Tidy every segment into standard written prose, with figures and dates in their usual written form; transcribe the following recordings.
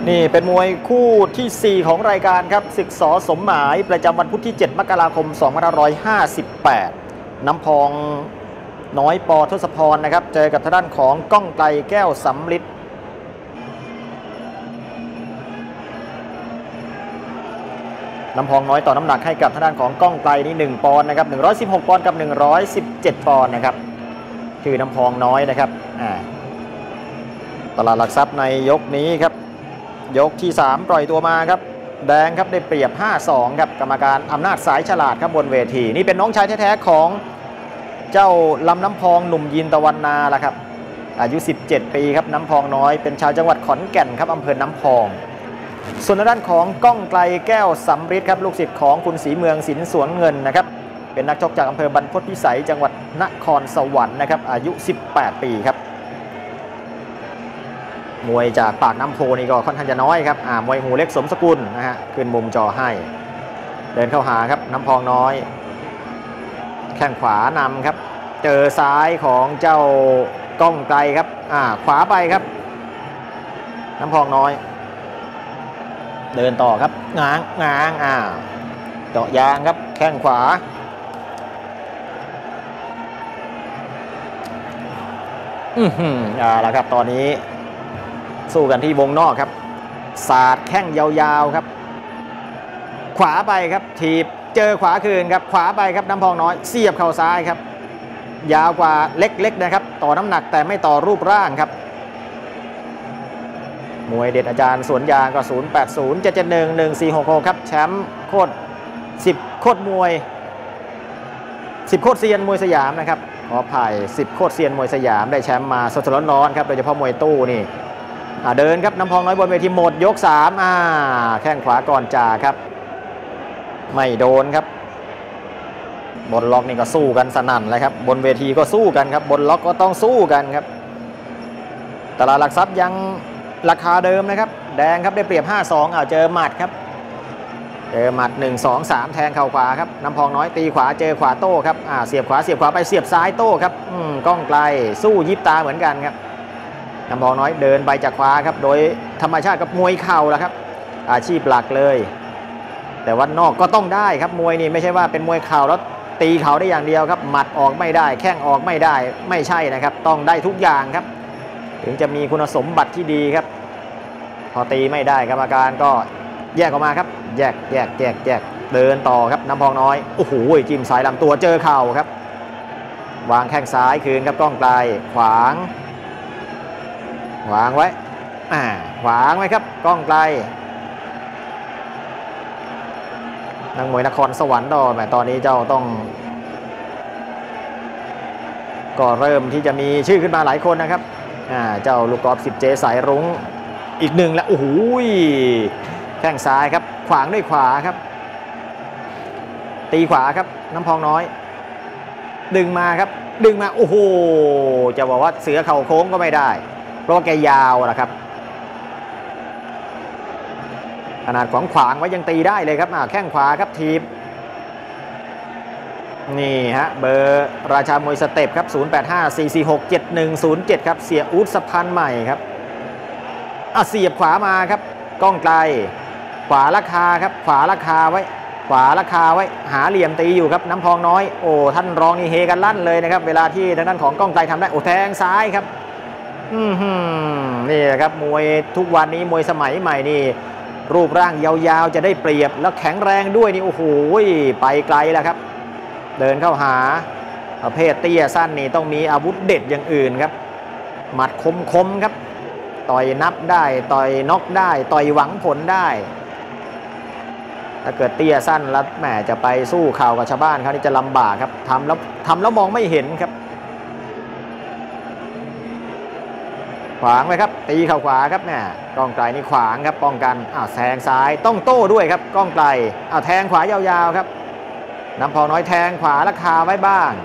นี่เป็นมวยคู่ที่ 4 ของรายการครับศึกส.สมหมายประจำวันพุธที่ 7 มกราคม 2558 น้ำพองน้อยป.ทศพรนะครับเจอกับทางด้านของก้องไกลแก้วสำลิดน้ำพองน้อยต่อน้ำหนักให้กับทางด้านของก้องไกลนี่1 ปอนด์นะครับ116 ปอนด์กับ117 ปอนด์นะครับคือน้ำพองน้อยนะครับตลาดหลักทรัพย์ในยกนี้ครับยกที่ 3 ปล่อยตัวมาครับแดงครับได้เปรียบ 5-2 ครับกรรมการอำนาจสายฉลาดครับบนเวทีนี่เป็นน้องชายแท้ๆของเจ้าลำน้ำพองหนุ่มยินตะวันนาละครับอายุ 17 ปีครับน้ำพองน้อยเป็นชาวจังหวัดขอนแก่นครับอำเภอน้ำพองส่วนด้านของก้องไกลแก้วสำริดครับลูกศิษย์ของคุณศรีเมืองสินสวนเงินนะครับเป็นนักชกจากอำเภอบรรพตพิสัยจังหวัดนครสวรรค์นะครับอายุ 18 ปีครับมวยจากปากน้ำโพนี่ก็ค่อนข้างจะน้อยครับมวยหูเล็กสมสกุลนะฮะขึ้นมุมจอให้เดินเข้าหาครับน้ำพองน้อยแข้งขวานำครับเจอซ้ายของเจ้าก้องไกลครับขวาไปครับน้ำพองน้อยเดินต่อครับง้างเจาะยางครับแข้งขวาแล้วครับตอนนี้สู้กันที่วงนอกครับสาดแข้งยาวๆครับขวาไปครับถีบเจอขวาคืนครับขวาไปครับน้ำพองน้อยเสียบเข่าซ้ายครับยาวกว่าเล็กๆนะครับต่อน้ำหนักแต่ไม่ต่อรูปร่างครับมวยเด็ดอาจารย์สวนยางก็0807711466ครับแชมป์โคตร10โคตรมวย10โคตรเซียนมวยสยามนะครับขออภัย10โคตรเซียนมวยสยามได้แชมป์มาสดๆร้อนๆครับโดยเฉพาะมวยตู้นี่เดินครับน้ำพองน้อยบนเวทีหมดยก3แข้งขวาก่อนจ่าครับไม่โดนครับบนล็อกนี่ก็สู้กันสนั่นเลยครับบนเวทีก็สู้กันครับบนล็อกก็ต้องสู้กันครับตลาดหลักทรัพย์ยังราคาเดิมนะครับแดงครับได้เปรียบ 5-2 เจอหมัดครับเจอหมัด1-2-3แทงเข่าขวาครับน้ำพองน้อยตีขวาเจอขวาโต้ครับเสียบขวาไปเสียบซ้ายโต้ครับก้องไกลสู้ยิบตาเหมือนกันครับน้ำพองน้อยเดินไปจากขวาครับโดยธรรมชาติกับมวยเข่าแหละครับอาชีพหลักเลยแต่ว่านอกก็ต้องได้ครับมวยนี่ไม่ใช่ว่าเป็นมวยเข่าแล้วตีเข่าได้อย่างเดียวครับหมัดออกไม่ได้แข้งออกไม่ได้ไม่ใช่นะครับต้องได้ทุกอย่างครับถึงจะมีคุณสมบัติที่ดีครับพอตีไม่ได้กรรมการก็แยกออกมาครับแยกเดินต่อครับน้ำพองน้อยโอ้โหจิ้มสายลำตัวเจอเข่าครับวางแข้งซ้ายคืนครับก้องไกลขวางไว้ขวางไว้ครับก้องไกลนักมวยนครสวรรค์ตอนนี้เจ้าต้องก็เริ่มที่จะมีชื่อขึ้นมาหลายคนนะครับเจ้าลูกกอล์ฟ10 เจสายรุ้งอีก1แล้วโอ้โหแข้งซ้ายครับขวางด้วยขวาครับตีขวาครับน้ำพองน้อยดึงมาโอ้โหจะบอกว่าเสือเข่าโค้งก็ไม่ได้เพราะว่าแกยาวนะครับขนาดขวางไว้ยังตีได้เลยครับแข้งขวาครับทีบนี่ฮะเบอร์ราชามวยสเต็ปครับ0854467107ครับเสียอู๊ดสะพานใหม่ครับเสียบขวามาครับก้องไกลขวาราคาครับขวาราคาไว้หาเหลี่ยมตีอยู่ครับน้ำพองน้อยโอ้ท่านรองนี่เฮกันลั่นเลยนะครับเวลาที่ทางด้านของก้องไกลทำได้โอ้แทงซ้ายครับนี่ครับมวยทุกวันนี้มวยสมัยใหม่นี่รูปร่างยาวๆจะได้เปรียบแล้วแข็งแรงด้วยนี่โอ้โหไปไกลแล้วครับเดินเข้าหาประเภทเตี้ยสั้นนี่ต้องมีอาวุธเด็ดอย่างอื่นครับหมัดคมครับต่อยนับได้ต่อยน็อกได้ต่อยหวังผลได้ถ้าเกิดเตี้ยสั้นแล้วแหมจะไปสู้เข่ากับชาวบ้านเขานี่จะลำบากครับทำแล้วมองไม่เห็นครับขวางไว้ครับตีเข่าขวาครับเนี่ยก้องไกลนี่ขวางครับป้องกันแทงซ้ายต้องโต้ด้วยครับก้องไกลแทงขวายาวๆครับน้ำพองน้อยแทงขวาราคาไว้บ้าง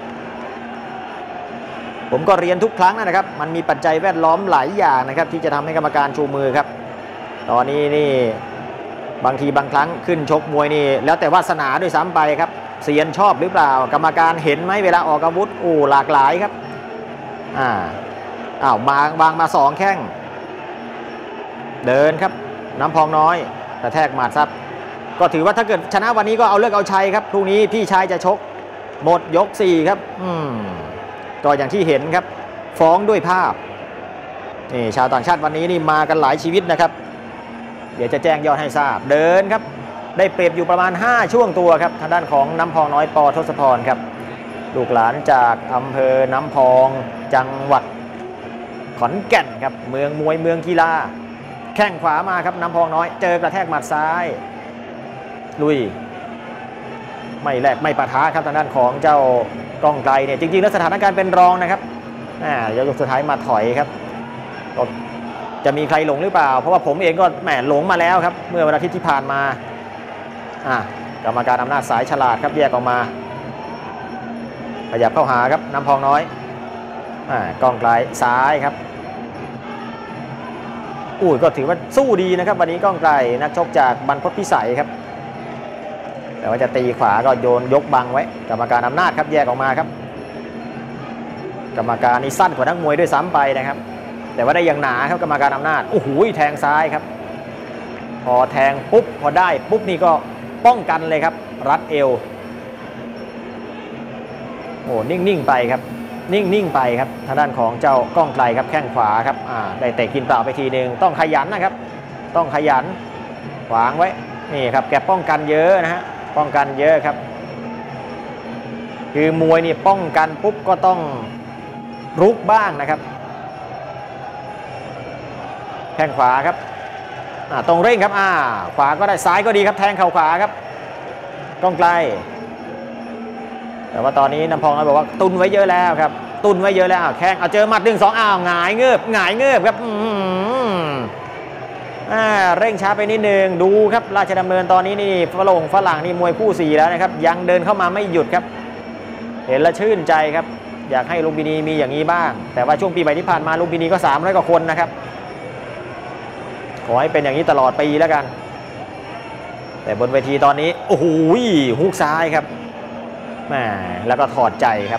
ผมก็เรียนทุกครั้งนะครับมันมีปัจจัยแวดล้อมหลายอย่างนะครับที่จะทำให้กรรมการชูมือครับตอนนี้นี่บางทีบางครั้งขึ้นชกมวยนี่แล้วแต่วาสนาด้วยซ้ำไปครับเซียนชอบหรือเปล่ากรรมการเห็นไหมเวลาออกอาวุธหลากหลายครับวางมา2 แข้งเดินครับน้ำพองน้อยกระแทกหมัดซับก็ถือว่าถ้าเกิดชนะวันนี้ก็เอาเลิกเอาชัยครับพรุ่งนี้พี่ชายจะชกหมดยก4ครับก็อย่างที่เห็นครับฟ้องด้วยภาพนี่ชาวต่างชาติวันนี้นี่มากันหลายชีวิตนะครับเดี๋ยวจะแจ้งยอดให้ทราบเดินครับได้เปรียบอยู่ประมาณ5ช่วงตัวครับทางด้านของน้ำพองน้อยป.ทศพรครับลูกหลานจากอำเภอน้ำพองจังหวัดขอนแก่นครับเมืองมวยเมืองกีฬาแข้งขวามาครับน้ำพองน้อยเจอกระแทกหมัดซ้ายลุยไม่แลกไม่ปะทะครับทางด้านของเจ้ากล้องไกลเนี่ยจริงๆแล้วสถานการณ์เป็นรองนะครับยกสุดท้ายมาถอยครับจะมีใครหลงหรือเปล่าเพราะว่าผมเองก็แหมหลงมาแล้วครับเมื่อวันอาทิตย์ที่ผ่านมากรรมการอำนาจสายฉลาดครับแยกออกมาขยับเข้าหาครับน้ำพองน้อยกล้องไกลซ้ายครับก็ถือว่าสู้ดีนะครับวันนี้กล้องไกลนักชกจากบรรพตพิสัยครับแต่ว่าจะตีขวาก็โยนยกบังไว้กรรมการอำนาจครับแยกออกมาครับกรรมการนี่สั้นกว่านักมวยด้วยซ้ำไปนะครับแต่ว่าได้อย่างหนาครับกรรมการอำนาจแทงซ้ายครับพอแทงปุ๊บพอได้ปุ๊บนี่ก็ป้องกันเลยครับรัดเอวนิ่งๆไปครับนิ่งๆไปครับทางด้านของเจ้าก้องไกลครับแข้งขวาครับได้เตะกินเปล่าไปทีหนึ่งต้องขยันนะครับต้องขยันขวางไว้นี่ครับแกป้องกันเยอะนะฮะป้องกันเยอะครับคือมวยนี่ป้องกันปุ๊บก็ต้องรุกบ้างนะครับแข้งขวาครับตรงเร่งครับขวาก็ได้ซ้ายก็ดีครับแทงเข่าขวาครับก้องไกลแต่ว่าตอนนี้น้ำพองน้อยบอกว่าตุนไว้เยอะแล้วครับตุนไว้เยอะแล้วแข้งเจอหมัด1-2หงายเงือบครับเร่งช้าไปนิดนึงดูครับราชดำเนินตอนนี้นี่ฝรั่งนี่มวยคู่4แล้วนะครับยังเดินเข้ามาไม่หยุดครับเห็นแล้วชื่นใจครับอยากให้ลุมพินีมีอย่างนี้บ้างแต่ว่าช่วงปีใหม่ที่ผ่านมาลุมพินีก็300 กว่าคนนะครับขอให้เป็นอย่างนี้ตลอดปีแล้วกันแต่บนเวทีตอนนี้ฮุกซ้ายครับแล้วก็ถอดใจครับ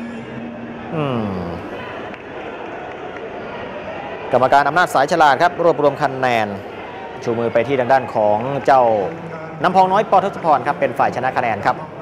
กรรมการอำนาจสายฉลาดครับรวบรวมคะแนนชูมือไปที่ทางด้านของเจ้าน้ำพองน้อยป.ทศพรครับเป็นฝ่ายชนะคะแนนครับ